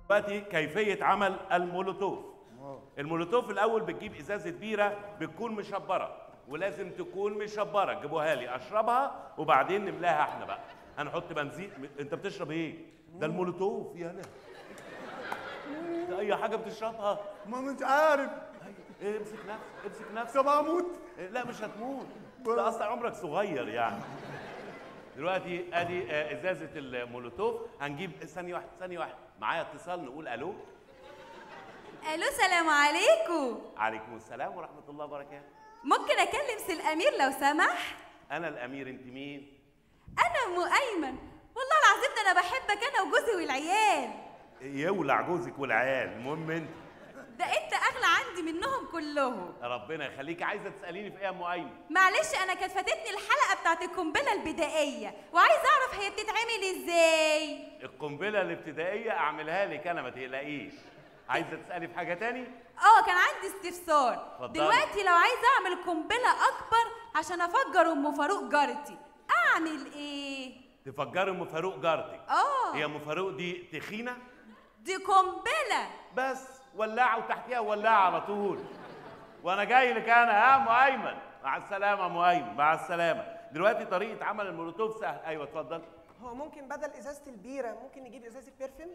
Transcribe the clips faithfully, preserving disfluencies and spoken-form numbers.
دلوقتي كيفية عمل المولوتوف. المولوتوف الأول بتجيب إزازة بيرة بتكون مشبرة، ولازم تكون مشبرة، تجيبوها لي أشربها وبعدين نملاها احنا بقى. هنحط بنزين. أنت بتشرب إيه؟ ده المولوتوف يالا. ده أي حاجة بتشربها؟ ما مش عارف. إيه امسك نفسك، امسك نفسك. طب هموت؟ إيه لا مش هتموت. ده أصلا عمرك صغير يعني. دلوقتي ادي ازازه المولوتوف. هنجيب ثانيه واحده ثانيه واحده معايا اتصال نقول الو. الو سلام عليكم. عليكم السلام ورحمه الله وبركاته. ممكن اكلم سي الامير لو سمح؟ انا الامير، انت مين؟ انا ام ايمن. والله العظيم ده انا بحبك انا وجوزي والعيال. يولع جوزك والعيال. المهم انت ده انت اغلى عندي منهم كلهم. ربنا يخليكي. عايزه تساليني في ايه يا ام ايمن؟ معلش انا كانت فاتتني الحلقه بتاعت القنبله البدائيه وعايزه اعرف هي بتتعمل ازاي. القنبله الابتدائيه اعملها لك انا ما تقلقيش. عايزه تسالي في حاجه تاني؟ اه كان عندي استفسار. اتفضلي. دلوقتي لو عايزه اعمل قنبله اكبر عشان افجر ام فاروق جارتي اعمل ايه؟ تفجري ام فاروق جارتك؟ اه هي ام فاروق دي تخينه؟ دي قنبله بس ولعه وتحتيها ولعه على طول. وانا جاي لك انا يا ام ايمن. مع السلامه يا ام ايمن، مع السلامه. دلوقتي طريقه عمل المولوتوف سهل. ايوه اتفضل. هو ممكن بدل ازازه البيره ممكن نجيب ازازه برفيوم؟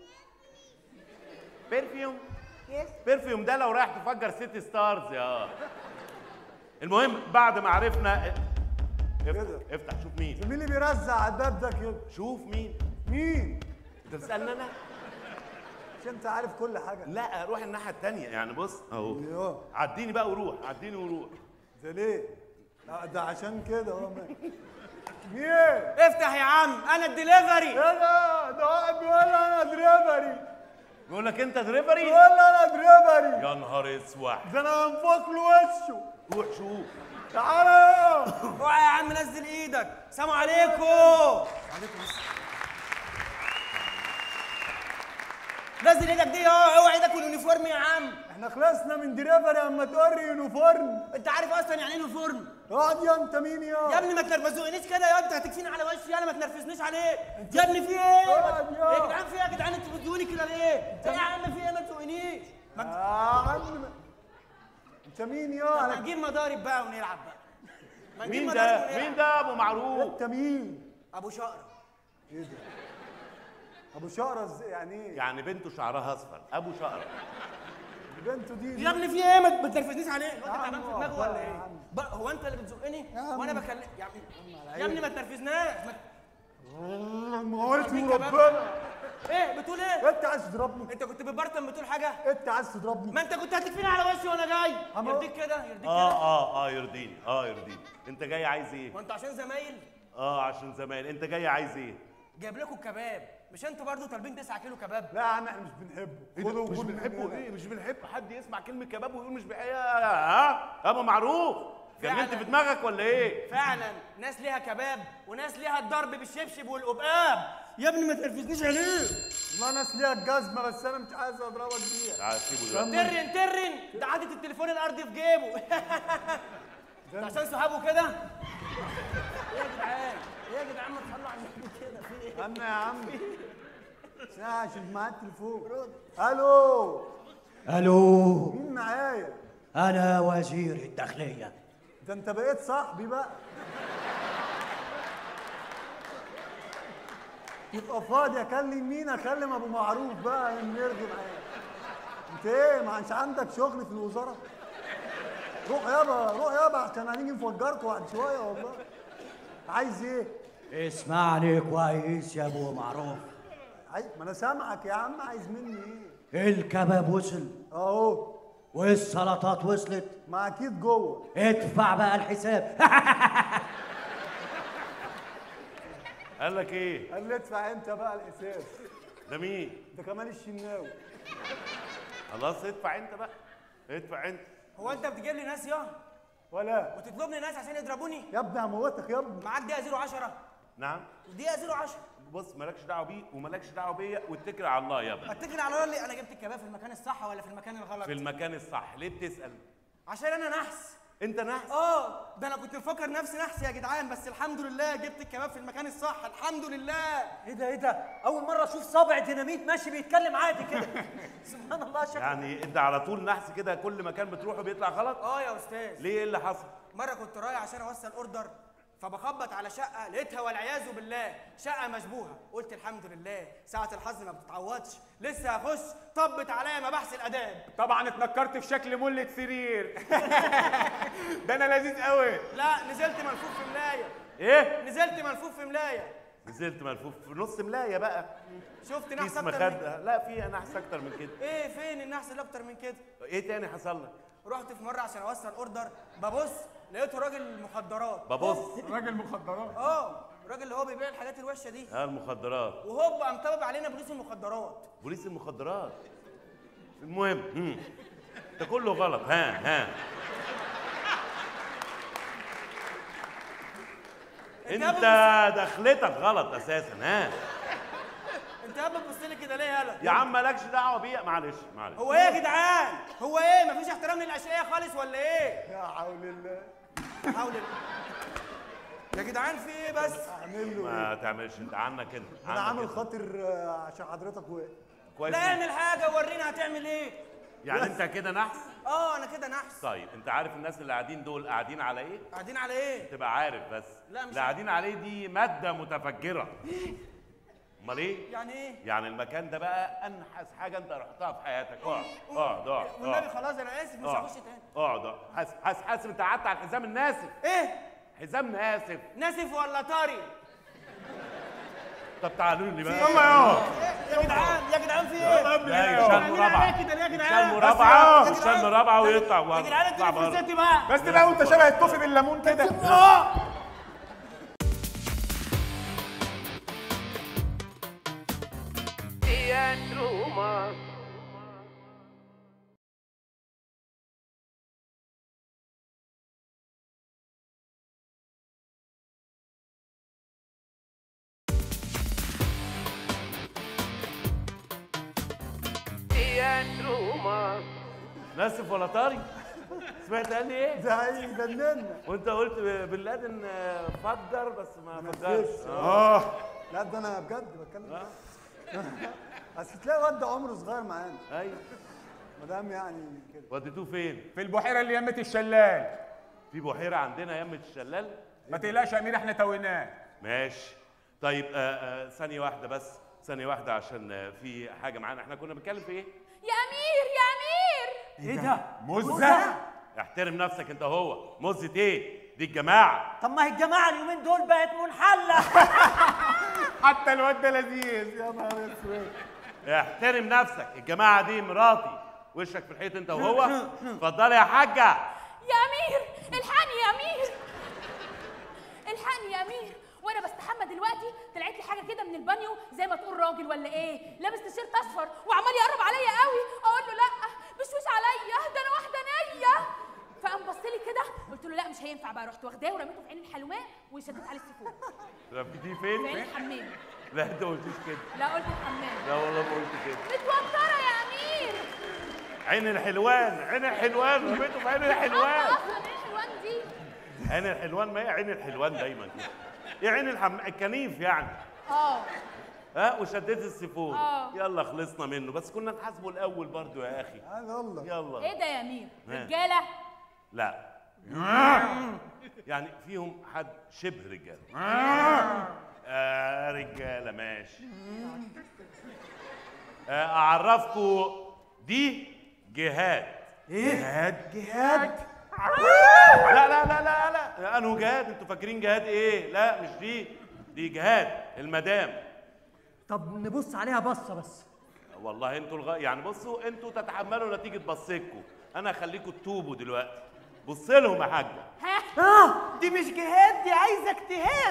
برفيوم؟ يس. برفيوم ده لو رايح تفجر سيتي ستارز يا. المهم بعد ما عرفنا افتح, افتح شوف مين. مين اللي بيرزع على الباب ده كده؟ شوف مين. مين؟ انت بتسالني انا؟ مش انت عارف كل حاجه؟ لا روح الناحيه الثانيه يعني. بص اهو. ايوه عديني بقى وروح، عديني وروح. ده ليه؟ لا ده عشان كده اهو. مين؟ افتح يا عم انا الدليفري. ايه ده؟ ده واحد بيقول لي انا دريفري. بيقول لك انت دريفري؟ بيقول لي انا دريفري. يا نهار اسود. ده انا هنفخ له وشه. روح شوف. تعالى. روح يا عم نزل ايدك. سلام عليكم. وعليكم السلام. نزل ايدك دي اهو. اوعى ايدك واليونيفورم يا عم. احنا خلصنا من دريفري اما توري يونيفورم. انت عارف اصلا يعني ايه يونيفورم؟ اقعد يا انت مين يا؟ يا ابني ما تنرفزونيش كده يا. انت هتكفيني على وشي. يلا ما تنرفزنيش عليه. يا ابني في ايه؟ اقعد يا. يا جدعان في ايه يا جدعان؟ انتوا بتزقوني كده ليه؟ ايه يا عم في ايه؟ ما تزقنيش. يا عم انت مين يا؟ ما نجيب مضارب بقى ونلعب بقى. ما نجيب مين مضارب ده؟ ونلعب. مين ده ابو معروف؟ انت مين؟ ابو شقره. ايه ده؟ ابو شقره ازاي يعني ايه؟ يعني بنته شعرها اصفر. ابو شقره. بنته دي يا ابني في ايه؟ ما تنرفزنيش عليه. الواد يا تعبان عم في دماغه والله ولا يا ايه؟ عم. بقى هو انت اللي بتزقني يا عم. وانا بكلم يا عم. يا ابني ما تنرفزناش. ما موت مين وربنا. ايه بتقول ايه؟ انت عايز تضربني؟ انت كنت بتبرطم بتقول حاجه؟ انت عايز تضربني؟ ما انت كنت هتكفيني على وشي وانا جاي. أما- يرضيك كده؟ يرضيك اه كده؟ اه اه يرضيني. اه يرضيني. انت جاي عايز ايه؟ ما انتوا عشان زمايل اه عشان زمان. انت جاي عايز ايه؟ جايب لكم كباب. مش انتوا برضو طالبين تسعة كيلو كباب؟ لا يا عم احنا مش بنحبه. خدوا مش خدوا بنحبه مننا. ايه؟ مش بنحب حد يسمع كلمه كباب ويقول مش بحب. ها ابو معروف جننت فعلا. في دماغك ولا ايه؟ فعلا ناس ليها كباب وناس ليها الضرب بالشبشب والقبقاب. يا ابني ما تنرفزنيش عليه. والله ناس ليها الجزمه بس انا مش عايز اضربك بيها. تعال سيبه دلوقتي. ترن ترن ده حاطط التليفون الارضي في جيبه. ده عشان صحابه كده. ايه يا جدعان؟ ايه يا جدعان ما تصلوا على النبي كده في ايه؟ عم يا عم ساعة عشان معايا التليفون. الو. الو. مين معايا؟ انا وزير الداخليه. ده انت بقيت صاحبي بقى. يبقى فاضي اكلم مين؟ اكلم ابو معروف بقى نرغي معاه. انت ايه ما عادش عندك شغل في الوزاره؟ روح يابا روح يابا عشان هنيجي نفجركم بعد شويه والله. عايز ايه؟ اسمعني كويس يا ابو معروف. عايز ما انا سامعك يا عم. عايز مني ايه؟ الكباب وصل اهو. والسلطات وصلت. ما اكيد جوه. ادفع بقى الحساب. قال لك ايه؟ قال لي ادفع انت بقى الحساب. ده مين؟ ده كمال الشناوي. خلاص ادفع انت بقى. ادفع انت. هو انت بتجيب لي ناس يا ولا وتطلبني ناس عشان يضربوني؟ يا ابني هموتك يا ابني. معاك دقيقه صفر عشرة. نعم. دقيقه صفر عشرة. بص مالكش دعوه بيه ومالكش دعوه بيا واتكل على الله يا ابني. اتكل على الله اللي انا جبت الكباب في المكان الصح ولا في المكان الغلط؟ في المكان الصح. ليه بتسال؟ عشان انا نحس انت نحس؟ اه ده انا كنت مفكر نفسي نحس يا جدعان، بس الحمد لله جبت الكباب في المكان الصح، الحمد لله. ايه ده ايه ده؟ اول مره اشوف صابع ديناميت ماشي بيتكلم عادي كده. سبحان الله. شكله يعني انت على طول نحس كده كل مكان بتروحه بيطلع غلط؟ اه يا استاذ. ليه؟ ايه اللي حصل؟ مره كنت رايح عشان اوصل اوردر، فبخبط على شقه لقيتها والعياذ بالله شقه مشبوهه، قلت الحمد لله ساعه الحظ ما بتتعوضش، لسه هخش طبت عليا مباحث الاداب. طبعا اتنكرت في شكل ملة سرير. ده انا لذيذ قوي. لا نزلت ملفوف في ملايه. ايه؟ نزلت ملفوف في ملايه. نزلت ملفوف في نص ملايه بقى. شفت نحس كيس اكتر من مخدة. لا في نحس اكتر من كده. ايه فين النحس اللي اكتر من كده؟ ايه تاني حصل لك؟ رحت في مره عشان اوصل اوردر، ببص لقيته راجل مخدرات. ببص. راجل مخدرات. اه الراجل اللي هو بيبيع الحاجات الوحشه دي. اه المخدرات. وهوب قام طبب علينا بوليس المخدرات. بوليس المخدرات. المهم هم. ده كله غلط. ها ها انت دخلتك غلط اساسا. ها انت يا بتبص لي كده ليه يالا؟ يا عم مالكش دعوه بيا. معلش معلش. هو ايه يا جدعان؟ هو ايه؟ مفيش احترام للاشقياء خالص ولا ايه؟ يا حول الله. حول الله. يا جدعان في ايه بس؟ اعمل له ما تعملش انت عنك انت. انا عنك عامل انت. خاطر آه، عشان حضرتك واقف. كويس. لا اعمل حاجه ورينا هتعمل ايه؟ يعني انت كده نحس. اه انا كده نحس. طيب انت عارف الناس اللي قاعدين دول قاعدين على ايه؟ قاعدين على ايه؟ تبقى عارف بس. لا مش اللي قاعدين عليه دي ماده متفجره. امال ايه؟ يعني ايه؟ يعني المكان ده بقى انحس حاجه انت رحتها في حياتك. اقعد اقعد اقعد والنبي اقعد. خلاص انا اسف مش اقعد. هخش تاني. اقعد اقعد. حاسب حاسب حاسب انت قعدت على الحزام الناسف. ايه؟ حزام ناسف. ناسف ولا طري؟ طب تعالوا لي بقى. يلا يا يا جدعان يا جدعان في ايه؟ لا يشال عاملين مربعه. عليا كده ليه يا جدعان؟ يشال مربعه. بس يشال مربعه ويطلع بره. يا جدعان يطلع اديني بره. فرصتي بقى. بس بقى وانت شبه التوفي بالليمون كده. اه ناسف ولا طاري؟ سمعت قال لي ايه؟ ده هيجننا. وانت قلت بن لادن آه، فجر بس ما ما فجرش. نفذش. اه لا ده انا بجد بتكلم. اصل تلاقي واد عمره صغير معانا، ايوه. ما دام يعني كده. وديتوه فين؟ في البحيره اللي يمت الشلال. في بحيره عندنا يمة الشلال؟ ما تقلقش يا امير احنا تويناه. ماشي. طيب آه، آه، ثانيه واحده بس، ثانيه واحده عشان آه، في حاجه معانا. احنا كنا بنتكلم في ايه؟ يا امير يا امير. ايه ده؟ مزه. احترم نفسك انت هو. مزة ايه؟ دي الجماعه. طب ما هي الجماعه اليومين دول بقت منحله. حتى الواد ده لذيذ. يا نهار اسود. احترم نفسك. الجماعه دي مراتي. وشك في الحيط انت وهو. اتفضلي يا حاجه. يا امير الحقني يا امير. الحقني يا امير. وانا بستحمى دلوقتي طلعت لي حاجه كده من البانيو زي ما تقول راجل ولا ايه، لابس تيشيرت اصفر وعمال يقرب عليا قوي. اقول له لا مش وش عليا، ده انا واحده نيه. فقام بص لي كده قلت له لا مش هينفع بقى، رحت واخداه ورميته في عين الحلوماء وشديت عليه السيفون. رميتيه في عين فين؟ الحمام. لا انت ما قلتيش كده. لا قلت الحمام. لا والله ما قلت كده. متوتره يا امير. عين الحلوان. عين الحلوان. رميته في عين الحلوان. اصلا ايه الحلوان دي؟ عين الحلوان. ما هي عين الحلوان دايما كده. ايه عين الحم... الكنيف يعني. اه ها وشديت السيفون. آه. يلا خلصنا منه، بس كنا نحاسبه الاول برضو يا اخي. يلا. يلا. ايه ده يا امير؟ ها. رجاله؟ لا. يعني فيهم حد شبه رجاله. آه رجاله ماشي. آه اعرفكم دي جهاد. جهاد. جهاد. لا لا لا لا لا انو جهاد؟ انتوا فاكرين جهاد ايه؟ لا مش دي. دي جهاد المدام. طب نبص عليها بصه بس. والله انتوا الغ... يعني بصوا انتوا تتحملوا نتيجه بصيكوا. انا هخليكوا تتوبوا دلوقتي. بص لهم يا حاجه. ها؟ اه دي مش جهاد، دي عايزه اجتهاد.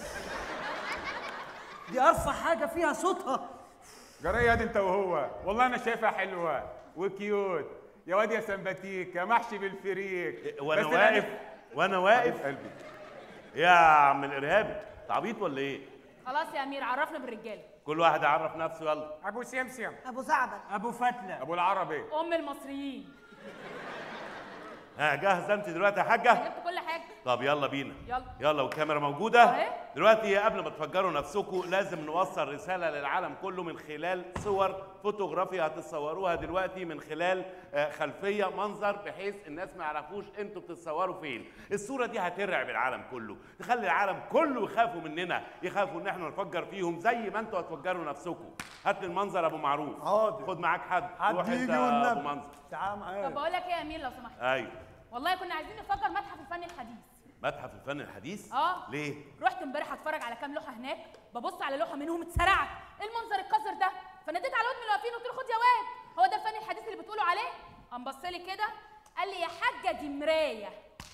دي ارفع حاجه فيها صوتها. جرى ياد انت وهو، والله انا شايفها حلوه وكيوت يا واد يا سمباتيك يا محشي بالفريك. وانا بس واقف أنا- وانا واقف حبيب قلبي. يا عم الارهابي تعبيط ولا ايه؟ خلاص يا امير عرفنا بالرجاله. كل واحد يعرف نفسه. يلا. ابو سمسم. ابو زعبل. ابو فتله. ابو العربي. ام المصريين. ها جاهزه انت دلوقتي يا حاجه؟ جبت كل حاجه. طب يلا بينا. يلا يلا والكاميرا موجوده. اهي. دلوقتي قبل ما تفجروا نفسكم لازم نوصل رساله للعالم كله من خلال صور فوتوغرافيا هتتصوروها دلوقتي من خلال خلفيه منظر، بحيث الناس ما يعرفوش انتوا بتتصوروا فين. الصوره دي هترعب العالم كله، تخلي العالم كله يخافوا مننا، يخافوا ان احنا نفجر فيهم زي ما انتوا هتفجروا نفسكم. هات لي المنظر يا ابو معروف. حاضر. خد معاك حد. روح حد انت يجي يا ابو والنبي. منظر. تعال معايا. طب بقول لك ايه يا امير لو سمحت؟ ايوه. والله كنا عايزين نفجر متحف الفن الحديث. متحف الفن الحديث؟ اه. ليه؟ رحت امبارح اتفرج على كام لوحه هناك، ببص على لوحه منهم اتسرعت، ايه المنظر القذر ده؟ فناديت على الواد من اللي واقفين قلت له خد يا واد، هو ده الفن الحديث اللي بتقولوا عليه؟ قام بص لي كده قال لي يا حاجه دي مرايه.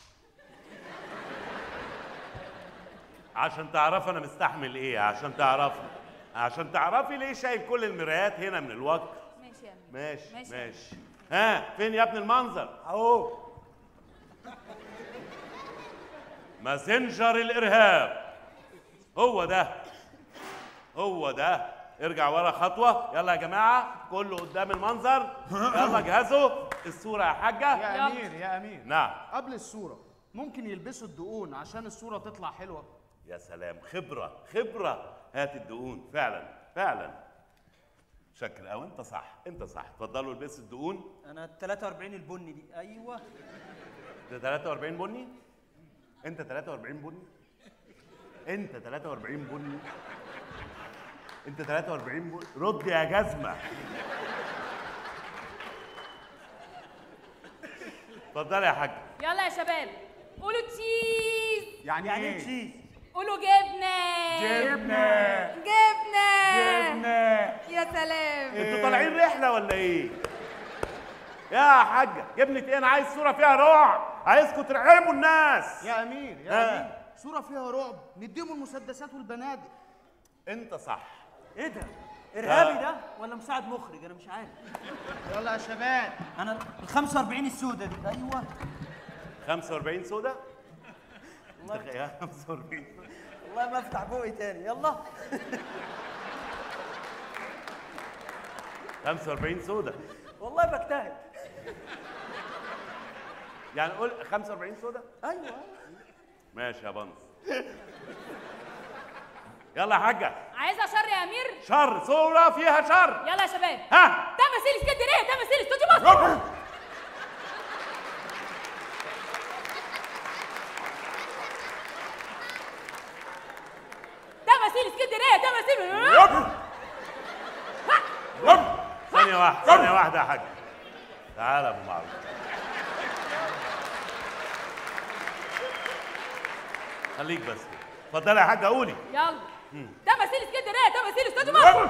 عشان تعرفي انا مستحمل ايه، عشان تعرفي عشان تعرفي ليه شايل كل المرايات هنا من الوقت. ماشي يا امير. ماشي ماشي. ماشي. ها فين يا ابن المنظر؟ اهو. ماسنجر الارهاب. هو ده هو ده. ارجع ورا خطوه. يلا يا جماعه كله قدام المنظر. يلا جهزوا الصوره يا حاجه. يا يلا. امير يا امير، نعم. قبل الصوره ممكن يلبسوا الدقون عشان الصوره تطلع حلوه؟ يا سلام، خبره خبره. هات الدقون. فعلا فعلا شكل قوي. انت صح انت صح. اتفضلوا البسوا الدقون. انا تلاتة وأربعين البني دي. ايوه. ده تلاتة وأربعين بني؟ انت تلاتة وأربعين بني؟ انت تلاتة وأربعين بني؟ انت تلاتة وأربعين بني؟ رد يا جزمه. اتفضلي يا حاج. يلا يا شباب قولوا تشيز. يعني, يعني ايه؟ تشيز. قولوا جبنه. جبنه جبنه. جبنه. يا سلام. انتوا طالعين رحله ولا ايه؟ يا حاجه جبنه ايه؟ انا عايز صوره فيها رعب، عايزكم ترعبوا الناس. يا امير يا آه. امير، صوره فيها رعب نديهم المسدسات والبنادق. انت صح. ايه ده؟ ارهابي ده ولا مساعد مخرج؟ انا مش عارف. يلا يا شباب. انا ال خمسة وأربعين السودة دي. ايوه. خمسة وأربعين سودا؟ يا خمسة وأربعين. والله ما افتح بوقي تاني. يلا. خمسة وأربعين سودا. والله بجتهد. يعني قول خمسة وأربعين سودا؟ ايوه. ماشي يا بنص. يلا يا حاجه. عايزه شر يا امير. شر، صوره فيها شر. يلا يا شباب. ها تمثيل اسكندريه، تمثيل استوديو مصر. تمثيل اسكندريه، تمثيل. ثانيه واحده ثانيه واحده يا حاج. تعالى يا ابو معروف. خليك بس. اتفضلي يا حاجه قولي. يلا. تمثيل اسكندريه، تمثيل استوديو مصر.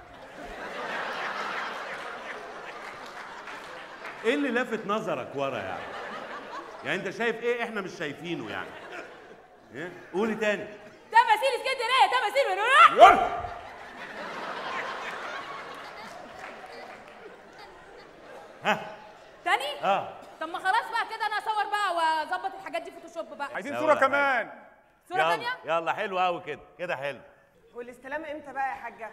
ايه اللي لافت نظرك ورا يعني؟ يعني انت شايف ايه احنا مش شايفينه يعني؟ ايه؟ قولي تاني. تمثيل اسكندريه، تمثيل. ها تاني؟ اه طب ما خلاص بقى كده انا اصور بقى واظبط الحاجات دي فوتوشوب بقى. عايزين لا صوره ولا كمان. صوره يلا تانيه؟ يلا حلو قوي كده كده حلو. والاستلام امتى بقى يا حاجه؟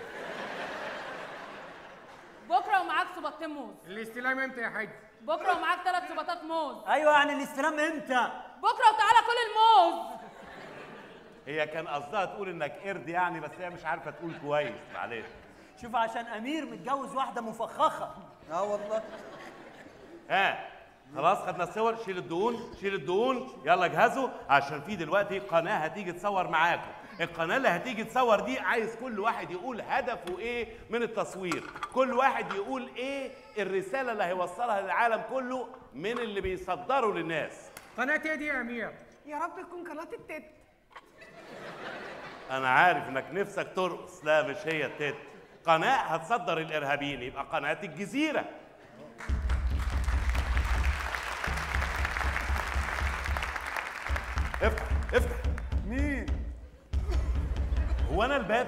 بكره ومعاك صباطين موز. الاستلام امتى يا حاج؟ بكره ومعاك ثلاث صباطات موز. ايوه يعني الاستلام امتى؟ بكره وتعالى كل الموز. هي كان قصدها تقول انك قرد يعني، بس هي مش عارفه تقول كويس. معلش. شوف عشان امير متجوز واحده مفخخه. اه والله. ها خلاص خدنا الصور. شيل الدهون شيل الدهون. يلا جهزوا عشان في دلوقتي قناه هتيجي تصور معاكم. القناه اللي هتيجي تصور دي عايز كل واحد يقول هدفه ايه من التصوير. كل واحد يقول ايه الرساله اللي هيوصلها للعالم كله من اللي بيصدروا للناس. قناه ايه دي يا امير؟ يا رب تكون قناه التت. انا عارف انك نفسك ترقص. لا مش هي التت. قناه هتصدر الارهابيين، يبقى قناه الجزيره. افتح افتح. مين؟ هو انا الباب؟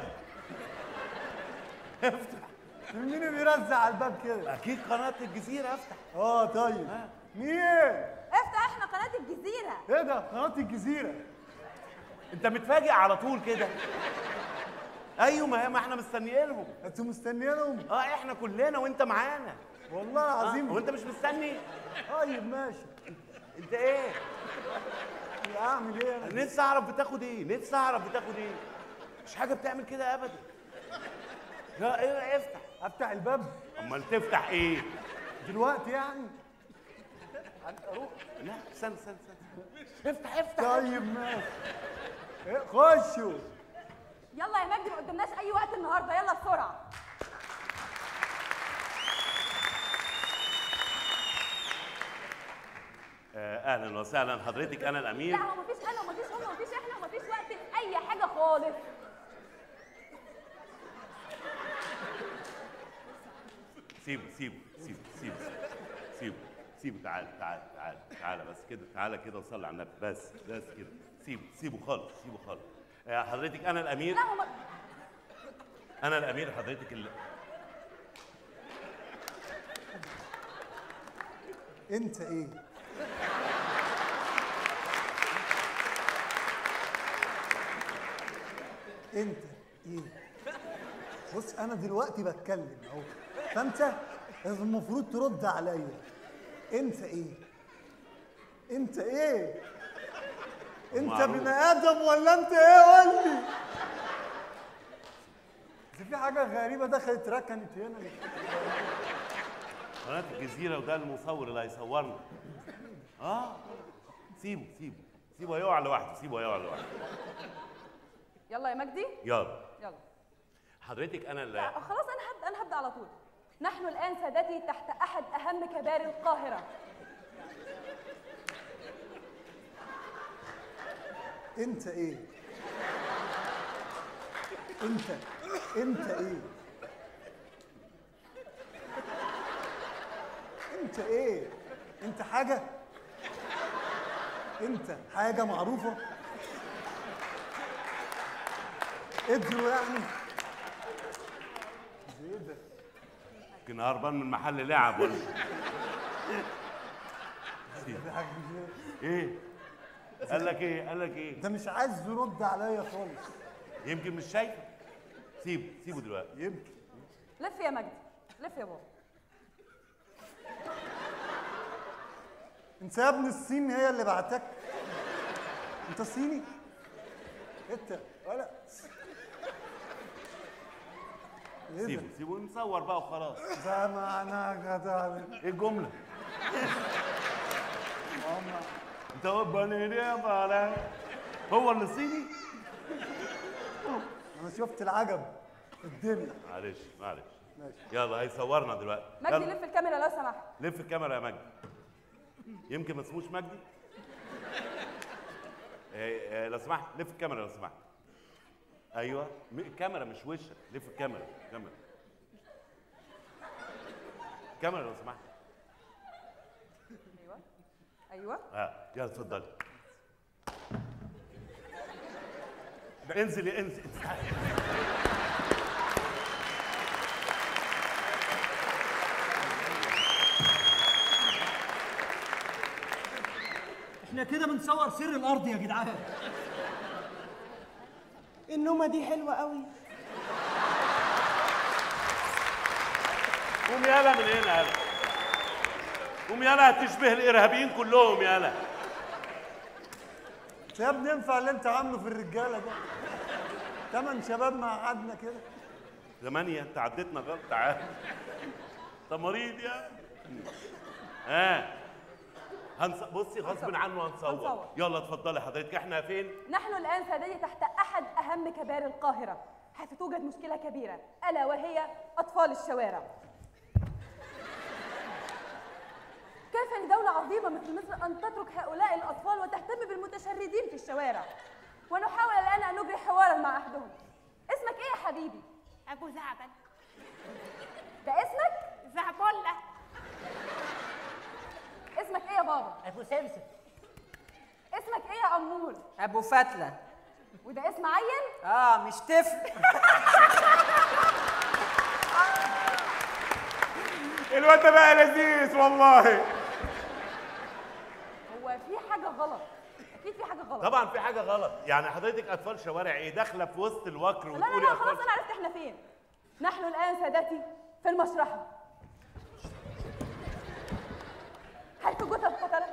افتح. مين اللي بيرزع على الباب كده؟ اكيد قناه الجزيره. افتح. اه طيب. مين؟ افتح احنا قناة الجزيرة. ايه ده؟ قناة الجزيرة. انت متفاجئ على طول كده؟ ايوه ما هي ما احنا مستنيينهم. انتوا مستنيينهم؟ اه احنا كلنا وانت معانا. والله العظيم. هو انت مش مستني؟ طيب ماشي. انت ايه؟ اعمل ايه انا؟ نفسي اعرف بتاخد ايه؟ نفسي اعرف بتاخد ايه؟ مش حاجه بتعمل كده ابدا. لا ايه افتح. افتح الباب؟ امال تفتح ايه؟ دلوقتي يعني؟ اروح. لا استنى استنى استنى. افتح افتح. طيب ماشي. إيه، خشوا. يلا يا مجدي ما قدامناش اي وقت النهارده، يلا بسرعه. آه، اهلا وسهلا حضرتك، انا الامير. لا هو مفيش انا ومفيش هم ومفيش احنا ومفيش وقت لاي حاجه خالص. سيبه سيبه سيبه سيبه سيبه سيبه تعال تعال تعال تعال بس كده، تعال كده وصلي على النبي، بس بس كده، سيبه سيبه خالص سيبه خالص. آه، حضرتك انا الامير. لا هم انا الامير حضرتك اللي انت ايه؟ انت ايه؟ بص انا دلوقتي بتكلم اهو، فانت المفروض ترد عليا. انت ايه؟ انت ايه؟ انت معروف. بني ادم ولا انت ايه؟ قول لي. بس في حاجه غريبه دخلت ركنت هنا. قناه الجزيره وده المصور اللي هيصورنا. اه سيبه سيبه سيبه يقع لوحده، سيبه يقع لوحده. يلا يا مجدي. يلا يلا. حضرتك انا اللي لا خلاص انا هبدا انا هبدا على طول. نحن الان سادتي تحت احد اهم كبار القاهره. انت ايه؟ انت انت ايه؟ انت ايه؟ انت حاجة؟ انت حاجة معروفة؟ ادروا يعني؟ ايه ده؟ يمكن هربان من محل لعب ولا في حاجة كده. ايه؟ قال لك ايه؟ قال لك ايه؟ انت مش عايز ترد عليا خالص. يمكن مش شايفه. سيبه سيبه دلوقتي. يمكن. لف يا مجدي، لف يا بابا. انت يا ابن الصين هي اللي بعتك؟ انت صيني؟ انت ولا ايه سيبه ده؟ سيبه نصور بقى وخلاص. ده معناه جدع. ايه الجمله؟ ماما انت بني يا بلا هو اللي صيني؟ انا شفت العجب في الدنيا. معلش معلش. ماشي. يلا هيصورنا دلوقتي. مجدي يلا. لف الكاميرا لو سمحت. لف الكاميرا يا مجدي. يمكن ما اسموش مجدي. إيه إيه لو سمحت لف الكاميرا لو سمحت. ايوه م- الكاميرا مش وشك، لف الكاميرا الكاميرا الكاميرا لو سمحت. ايوه ايوه. اه يلا اتفضلي. انزلي انزلي. احنا كده بنصور سر الارض يا جدعان. النومه دي حلوه قوي. قوم يلا من هنا يلا. قوم يلا هتشبه الارهابيين كلهم يلا. يا ابني ينفع اللي انت عامله في الرجاله ده؟ تمن شباب مع قعدنا كده. ثمانية انت عديتنا غلط. تعال. انت مريض يا. ها. هنص... بصي غصب عنه هنصور. هنصور. يلا اتفضلي حضرتك. احنا فين؟ نحن الآن سادتي تحت أحد أهم كبار القاهرة، حيث توجد مشكلة كبيرة ألا وهي أطفال الشوارع. كيف لدولة عظيمة مثل مصر أن تترك هؤلاء الأطفال وتهتم بالمتشردين في الشوارع؟ ونحاول الآن أن نجري حوارا مع أحدهم. اسمك إيه يا حبيبي؟ أبو زعبل. ده اسمك؟ زعبلة. اسمك إيه يا بابا؟ ابو سمسم. اسمك إيه يا أمور؟ ابو فتله. وده اسم عيل؟ اه مش طفل. الواد ده بقى لذيذ والله. هو في حاجة غلط، أكيد في حاجة غلط. طبعا في حاجة غلط. يعني حضرتك أطفال شوارع إيه؟ داخلة في وسط الوكر لا لا وتقولي لا أطفال خلاص أنا عرفت إحنا فين. نحن الآن سادتي في المشرحة. جثث القتله؟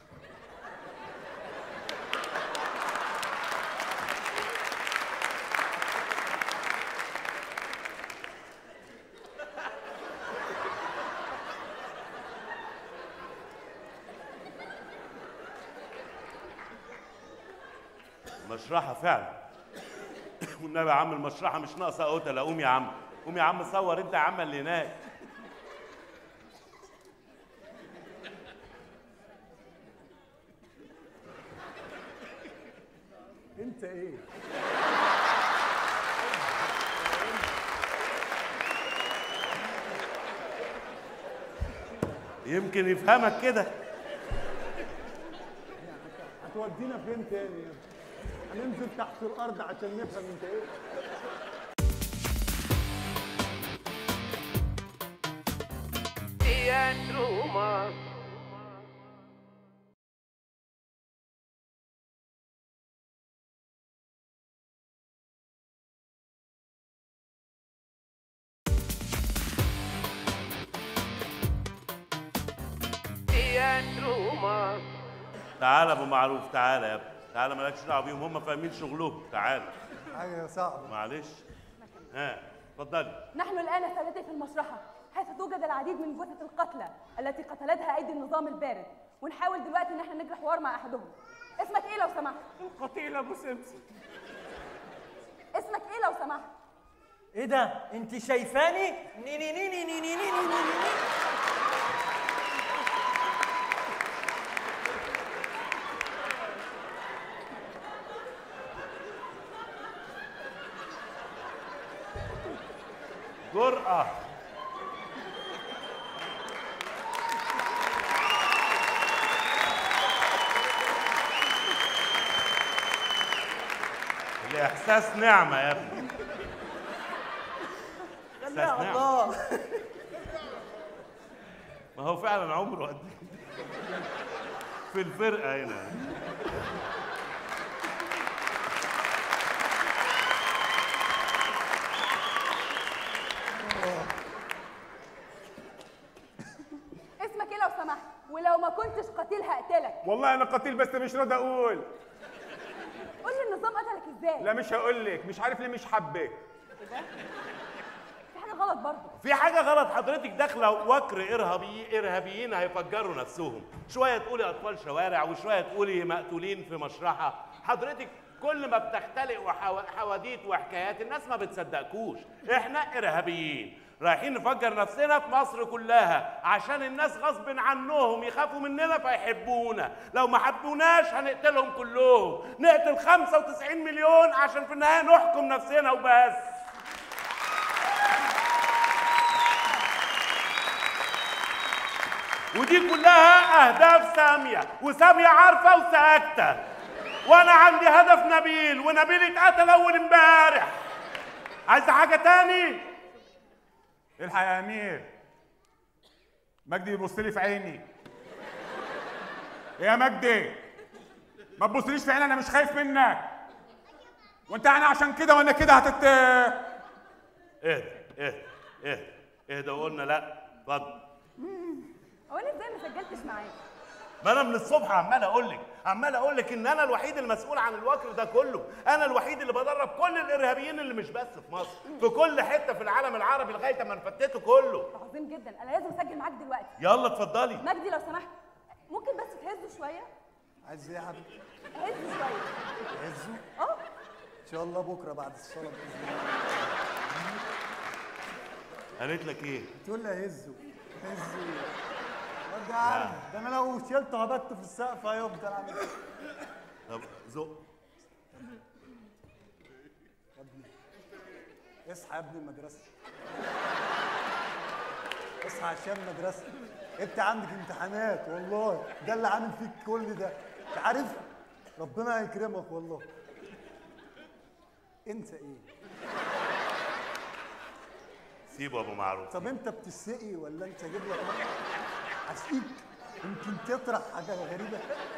مشرحة فعلا. والنبي يا عم المشرحة مش ناقصة قتلة. قوم يا عم، قوم يا عم صور انت يا عم اللي هناك. انت ايه؟ يمكن يفهمك كده. هتودينا فين تاني؟ هننزل تحت الارض عشان نفهم انت ايه؟ تياترو مصر. تياترو مصر. تعالى يا ابو معروف، تعالى يا ابني، تعالى مالكش دعوه بيهم، هم فاهمين شغلهم. تعالى. حاجه صعبه. معلش. ها اتفضلي. نحن الآن سادتي في المشرحة حيث توجد العديد من جثث القتلى التي قتلتها أيدي النظام البارد، ونحاول دلوقتي إن احنا نجري حوار مع أحدهم. اسمك إيه لو سمحت؟ القتيل ابو سمسم. اسمك إيه لو سمحت؟ ايه ده؟ انت شايفاني؟ ني ني ني ني ني ني ني ني ني. جرأة. الإحساس نعمة يا ابني. إحساس نعمة. الله. ما هو فعلا عمره قد ايه في الفرقة هنا. اسمك إيه لو سمحت؟ ولو ما كنتش قتيل هقتلك. والله انا قتيل بس مش راضي اقول. قول لي النظام قتلك إزاي؟ لا مش هقول لك، مش عارف ليه مش حبك. في حاجة غلط برضه. في حاجة غلط. حضرتك داخلة وكر إرهابي إرهابيين هيفجروا نفسهم، شوية تقولي أطفال شوارع وشوية تقولي مقتولين في مشرحة. حضرتك كل ما بتختلق وحواديت وحكايات الناس ما بتصدقكوش. إحنا إرهابيين رايحين نفجر نفسنا في مصر كلها عشان الناس غصب عنهم يخافوا مننا فيحبونا. لو ما حبوناش هنقتلهم كلهم، نقتل خمسة وتسعين مليون عشان في النهاية نحكم نفسنا وبس. ودي كلها أهداف سامية، وسامية عارفة وساكتة. وأنا عندي هدف نبيل، ونبيل اتقتل أول امبارح. عايزة حاجة تاني؟ الحق يا امير. مجدي يبص لي في عيني. يا مجدي ما تبصليش في عيني، انا مش خايف منك. وانت يعني عشان كده وانا كده هتت اهدى اهدى اهدى اهدى وقلنا لا. اتفضل. هو أنا إزاي ما سجلتش معاك؟ ما انا من الصبح عمال اقول لك عمال اقول لك ان انا الوحيد المسؤول عن الوكر ده كله. انا الوحيد اللي بدرب كل الارهابيين اللي مش بس في مصر، في كل حته في العالم العربي لغايه ما نفتته كله. عظيم جدا، أنا لازم أسجل معاك دلوقتي. يلا اتفضلي. مجدي لو سمحت ممكن بس تهزه شوية؟ عايز ايه يا حبيبي؟ هزه شوية. عزه؟ اه ان شاء الله بكره بعد الصلاه باذن الله. قالت لك ايه؟ تقول لي هزه هزه. ده عارف، ده انا لو شلته هبته في السقف هيفضل عامل كده. طب زق. يا ابني اصحى يا ابني المدرسه. اصحى عشان المدرسه. انت عندك امتحانات والله، ده اللي عامل فيك كل ده. انت عارف ربنا هيكرمك والله. انت ايه؟ سيبه ابو معروف. طب انت بتسقي ولا انت اجيب لك ميه؟ اسقيك يمكن تطرح حاجه غريبه.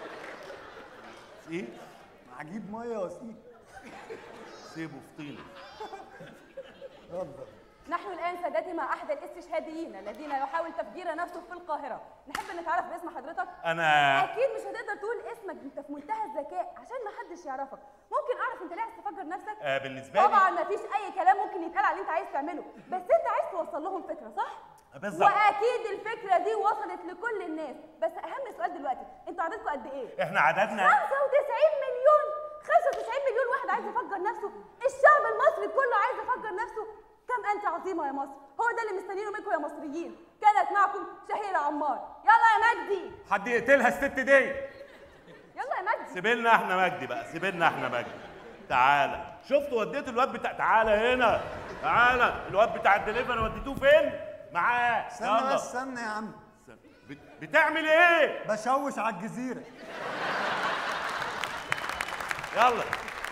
ايه؟ هجيب ميه واسقيك. سيبه في طينه. يلا نحن الآن سادتي مع أحد الاستشهاديين الذين يحاول تفجير نفسه في القاهرة. نحب نتعرف باسم حضرتك؟ انا أكيد مش هتقدر تقول اسمك، أنت في منتهى الذكاء عشان ما حدش يعرفك. ممكن أعرف أنت ليه عايز تفجر نفسك؟ آه بالنسبه لي طبعا مفيش أي كلام ممكن يتقال على اللي أنت عايز تعمله، بس أنت عايز توصل لهم فكرة صح؟ بالظبط. وأكيد الفكرة دي وصلت لكل الناس، بس أهم سؤال دلوقتي، أنتوا عددكم قد إيه؟ احنا عددنا خمسة وتسعين مليون، خمسة وتسعين مليون واحد عايز يفجر نفسه، الشعب المصري كله عايز يفجر نفسه. كم أنت عظيمة يا مصر، هو ده اللي مستنيينه منكم يا مصريين. كانت معكم شهيرة عمار. يلا يا مجدي. حد يقتلها الست دي. يلا يا مجدي. سيبلنا احنا مجدي بقى، سيبلنا احنا مجدي. تعالى، شفتوا وديت الواد بتاع، تعالى هنا، تعالى، الواد بتاع الدليفري وديتوه فين؟ معاه. استنى بس استنى يا عم. بت... بتعمل ايه؟ بشوش على الجزيرة. يلا.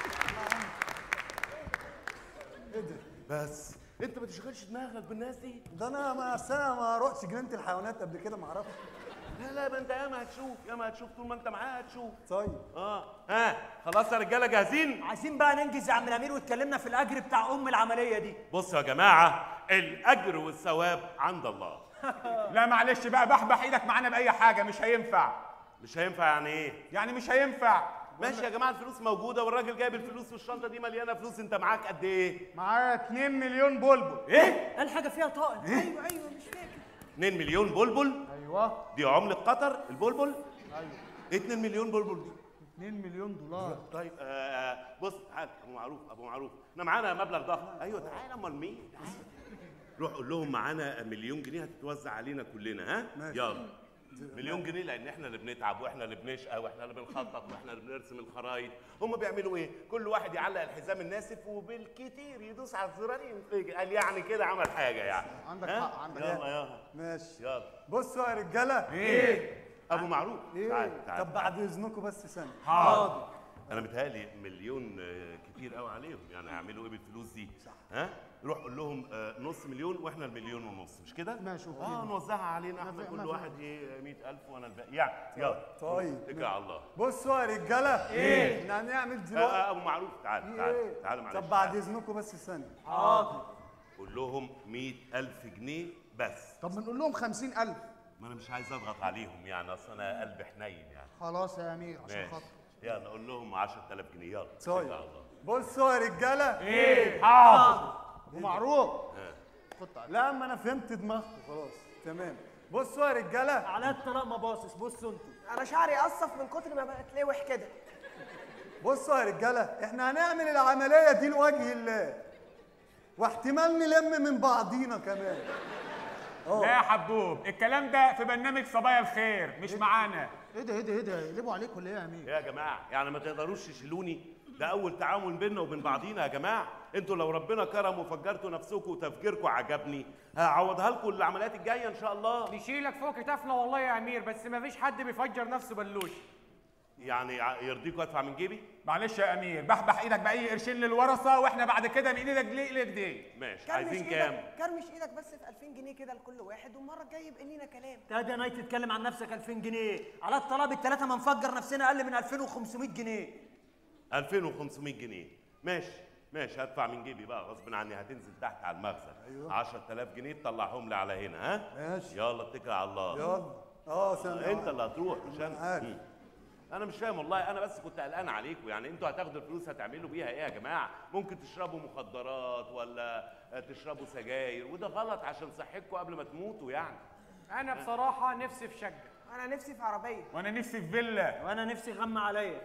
ايه ده؟ بس انت ما تشغلش دماغك بالناس دي. ده انا ما أصل أنا ما رحتش جنينة الحيوانات قبل كده، ما اعرفش. لا لا، ما انت ياما هتشوف، ياما هتشوف، طول ما انت معاه هتشوف. طيب. اه ها خلاص يا رجاله جاهزين؟ عايزين بقى ننجز يا عم الامير واتكلمنا في الاجر بتاع ام العمليه دي. بصوا يا جماعه، الاجر والثواب عند الله. لا معلش بقى، بحبح ايدك معانا باي حاجه، مش هينفع. مش هينفع يعني ايه؟ يعني مش هينفع. ماشي يا جماعه، الفلوس موجوده والراجل جايب الفلوس والشنطه دي مليانه فلوس. انت معاك قد ايه؟ معايا اتنين مليون بلبل. ايه؟ قال حاجه فيها طائر. ايوه ايوه مش فاكر. اتنين مليون بلبل؟ ايوه. دي عمله قطر البلبل؟ ايوه. ايه اتنين مليون بلبل دي؟ اتنين مليون دولار. طيب آه بص، تعال ابو معروف، ابو معروف، احنا معانا مبلغ ضخم. ايوه تعالى، امال مين؟ تعالى. روح قول لهم معانا مليون جنيه هتتوزع علينا كلنا. ها؟ ماشي. يلا. مليون جنيه، لان احنا اللي بنتعب واحنا اللي بنشقى واحنا اللي بنخطط واحنا اللي بنرسم الخرايط. هم بيعملوا ايه؟ كل واحد يعلق الحزام الناسف وبالكتير يدوس على الزرار ينفجر. قال يعني كده عمل حاجه يعني. عندك ها؟ حق، عندك يلا حق. يلا ماشي. يلا. بصوا يا رجالة. ايه؟ ابو معروف. ايه؟ تعال تعال. طب بعد اذنكم بس ثانية. حاضر. انا متهيألي مليون آه، كتير قوي عليهم، يعني هيعملوا ايه بالفلوس دي؟ صح. ها؟ روح قول لهم آه، نص مليون واحنا المليون ونص، مش كده؟ ماشي، أوكي. اه نوزعها علينا احنا، ما في- كل ما في- واحد ايه مية ألف وانا الباقي يعني. يلا. طيب. اتكل على الله. بصوا يا رجالة. ايه؟ احنا هنعمل آه، دلوقتي. آه، ابو معروف تعال تعال ايه؟ تعال معلش. طب بعد تعال. اذنكم بس ثانية. حاضر. قول لهم مية ألف جنيه بس. طب بنقول لهم خمسين ألف. ما انا مش عايز اضغط عليهم يعني، اصل انا قلبي حنين يعني. خلاص يا امير عشان ماشي. خاطر. يلا قول لهم عشرة آلاف جنيه. يلا. طيب. اتكل على الله. بصوا يا رجالة. ايه؟ حاضر. ومعروف. ها. خد تعالى. لا ما انا فهمت دماغكم خلاص. تمام. بصوا يا رجالة. على الطلاق ما باصص. بصوا انتوا. انا شعري قصف من كتر ما بقى تلوح كده. بصوا يا رجالة، احنا هنعمل العملية دي لوجه الله. واحتمال نلم من بعضينا كمان. لا يا حبوب، الكلام ده في برنامج صبايا الخير مش معانا. ايه ده ايه ده ايه ده؟ يقلبوا عليك ولا ايه يا امير؟ يا جماعه يعني ما تقدروش تشيلوني؟ ده اول تعاون بيننا وبين بعضينا يا جماعه. انتوا لو ربنا كرم وفجرتوا نفسكم وتفجيركم عجبني، هعوضها لكم العمليات الجايه ان شاء الله. نشيلك فوق كتافنا والله يا امير، بس ما فيش حد بيفجر نفسه بلوش. يعني يرضيكوا ادفع من جيبي؟ معلش يا امير، بحبح ايدك باي قرشين للورثه واحنا بعد كده من ايدك ليه ايدك دي. ماشي. كرمش عايزين إيدك- كام؟ كرمش ايدك بس في ألفين جنيه كده لكل واحد، والمره الجايه يبقى لينا كلام. تادي نايت تتكلم عن نفسك ألفين جنيه. على الطلاق بالثلاثه ما نفجر نفسنا اقل من ألفين وخمسمية جنيه. ألفين وخمسمية جنيه. ماشي ماشي، هدفع من جيبي بقى غصب عني. هتنزل تحت على المخزن. أيوة. عشرة آلاف جنيه تطلعهم لي على هنا. ها؟ ماشي. يلا اتكل على الله. يلا. اه ثانية. انت اللي هتروح مش انا. عارف. مم. انا مش فاهم والله، انا بس كنت قلقان عليكم. يعني انتوا هتاخدوا الفلوس هتعملوا بيها ايه يا جماعه؟ ممكن تشربوا مخدرات ولا تشربوا سجاير، وده غلط عشان صحتكم قبل ما تموتوا يعني. انا بصراحه نفسي في شقه. انا نفسي في عربيه. وانا نفسي في فيلا. وانا نفسي غم عليا.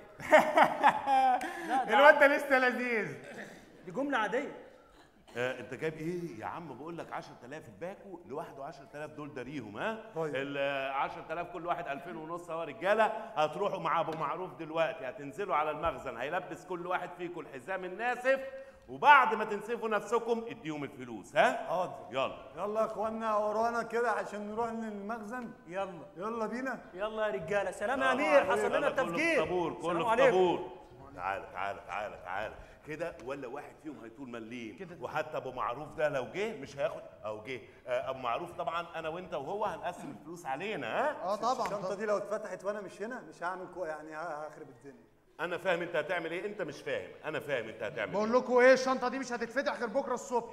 لا ده الواد ده لسه لذيذ. دي جمله عاديه. آه انت جايب ايه يا عم؟ بقول لك عشرة آلاف الباكو لوحده، عشرة آلاف دول داريهم. ها؟ طيب. ال عشرة آلاف كل واحد ألفين ونص اهو. رجاله هتروحوا مع ابو معروف دلوقتي، هتنزلوا على المخزن، هيلبس كل واحد فيكم الحزام الناسف، وبعد ما تنسفوا نفسكم اديهم الفلوس. ها؟ حاضر. يلا. يلا يا اخوانا ورانا كده عشان نروح للمخزن. يلا يلا بينا. يلا يا رجاله. سلام يا امير، حصل لنا يلا، كله في التفجير. طابور، كله سلام في عليكم. طابور. تعالى تعالى تعالى تعالى كده، ولا واحد فيهم هيطول مليم كده. وحتى ابو معروف ده لو جه مش هياخد، او جه آه ابو معروف طبعا انا وانت وهو هنقسم الفلوس علينا. ها؟ اه طبعا. الشنطة طبعا. دي لو اتفتحت وانا مش هنا مش هعمل كو يعني هخرب الدنيا. انا فاهم انت هتعمل ايه، انت مش فاهم. انا فاهم انت هتعمل بقول ايه. لكم ايه، الشنطه دي مش هتتفتح غير بكره الصبح.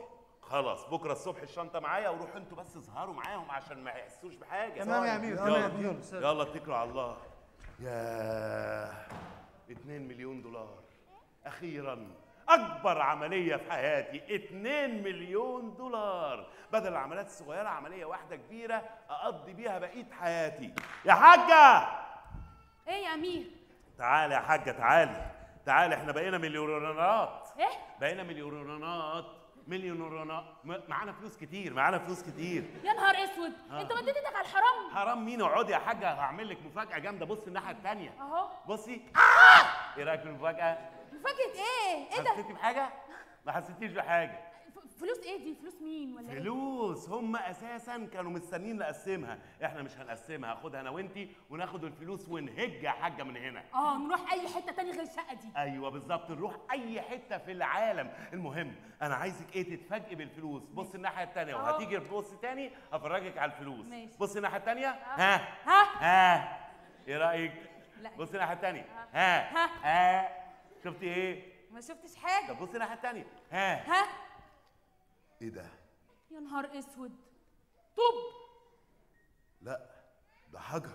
خلاص بكره الصبح الشنطه معايا، وروحوا انتوا بس اظهروا معاهم عشان ما يحسوش بحاجه. تمام يا امير. يلا تمام يلا. يلا اتكلوا على الله. يا اتنين مليون دولار اخيرا، اكبر عمليه في حياتي. اتنين مليون دولار بدل العمليات الصغيره، عمليه واحده كبيره اقضي بيها بقيه حياتي. يا حاجه ايه يا امير؟ تعالي يا حاجه، تعالي تعالي، احنا بقينا مليونيرات. ايه؟ بقينا مليونيرات مليونيرات، معانا فلوس كتير، معانا فلوس كتير. يا نهار اسود، آه. انت مديت ايدك على الحرام. حرام مين؟ اقعدي يا حاجه، هعمل لك مفاجاه جامده. بصي الناحيه الثانيه اهو. بصي. آه! ايه رايك في المفاجاه؟ مفاجأة ايه؟ ايه ده؟ حسيتي بحاجه؟ ما حسيتيش بحاجه. ف- فلوس ايه دي؟ فلوس مين ولا ايه؟ فلوس هم اساسا كانوا مستنيين نقسمها، احنا مش هنقسمها، هاخدها انا وانتي وناخد الفلوس ونهج يا حاجه من هنا. اه نروح اي حته تانية غير الشقه دي. ايوه بالظبط، نروح اي حته في العالم. المهم انا عايزك ايه، تتفاجئي بالفلوس. بصي الناحيه الثانيه وهتيجي تبصي تاني هفرجك على الفلوس. ماشي. بصي الناحيه الثانيه. ها ها ها ايه رايك؟ لا. بصي الناحيه الثانيه. ها ها ها شفتي ايه؟ ما شفتش حاجه. طب بصي الناحيه الثانيه. ها ها ايه ده؟ يا نهار اسود، طوب. لا ده حجر،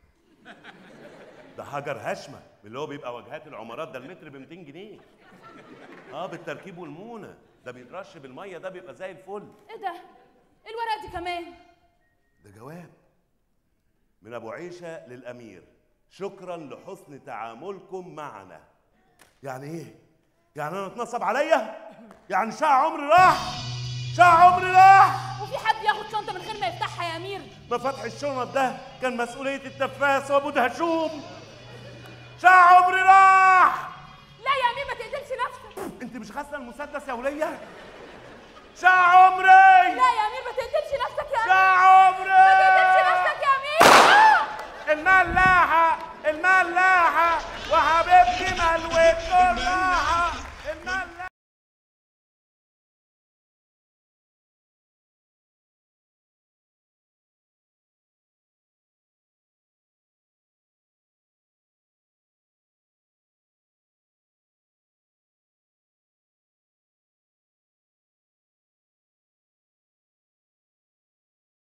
ده حجر هشمه من اللي هو بيبقى واجهات العمارات، ده المتر ب ميتين جنيه. اه بالتركيب والمونه، ده بيترش بالميه، ده بيبقى زي الفل. ايه ده؟ ايه الورقه دي كمان؟ ده جواب من ابو عيشه للامير، شكرا لحسن تعاملكم معنا. يعني ايه؟ يعني انا اتنصب عليا؟ يعني شقى عمري راح؟ شقى عمري راح؟ وفي حد ياخد شنطه من غير ما يفتحها يا امير؟ ما فتح الشنط ده كان مسؤوليه التفاس وابو دهشوم. شقى عمري راح. لا يا امير ما تقتلش نفسك. انت مش غاسله المسدس يا وليه؟ شقى عمري. لا يا امير ما تقتلش نفسك يا امير. شقى عمري. ما تقتلش نفسك يا امير. الملاحه الملاحه وحبيبتي ملوت كلها.